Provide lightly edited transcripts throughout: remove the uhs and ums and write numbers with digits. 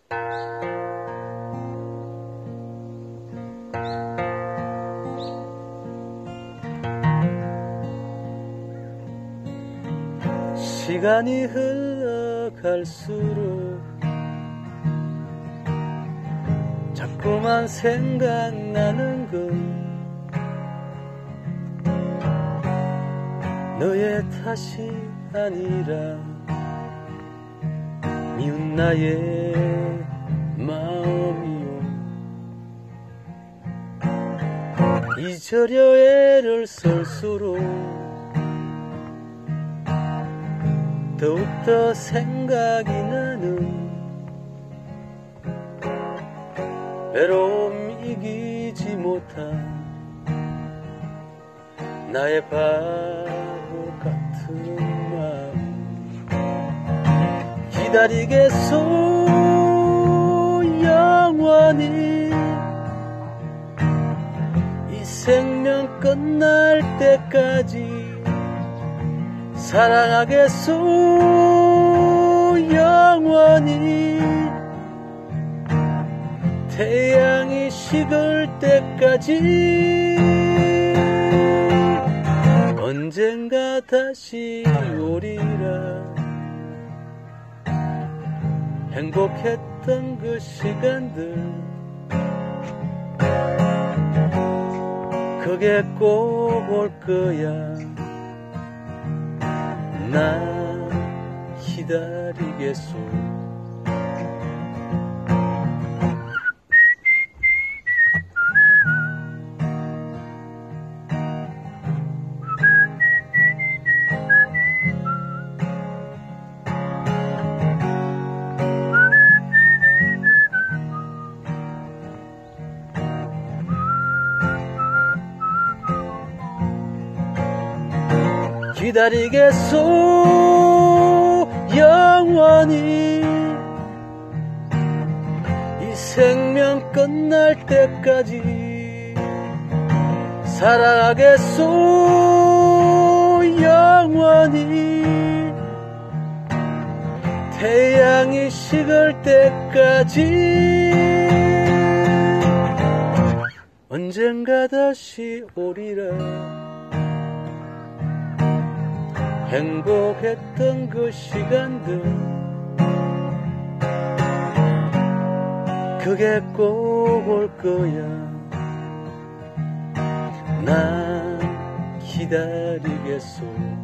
시간이 흘러갈수록 자꾸만 생각나는 건 너의 탓이 아니라 미운 나의 마음이요. 잊으려 애를 쓸수록 더욱더 생각이 나는 외로움 이기지 못한 나의 바보 같은 마음. 기다리겠소 영원히 이 생명 끝날 때까지. 사랑하겠소 영원히 태양이 식을 때까지. 언젠가 다시 오리라. 행복했던 그 시간들 그게 꼭 올 거야. 나 기다리겠소. 기다리겠소 영원히 이 생명 끝날 때까지. 사랑하겠소 영원히 태양이 식을 때까지. 언젠가 다시 오리라. 행복했던 그 시간들 그게 꼭 올 거야. 나 기다리겠소.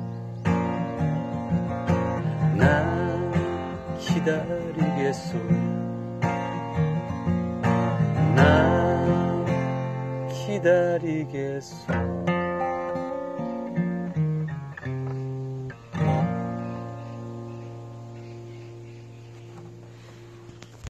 나 기다리겠소. 나 기다리겠소.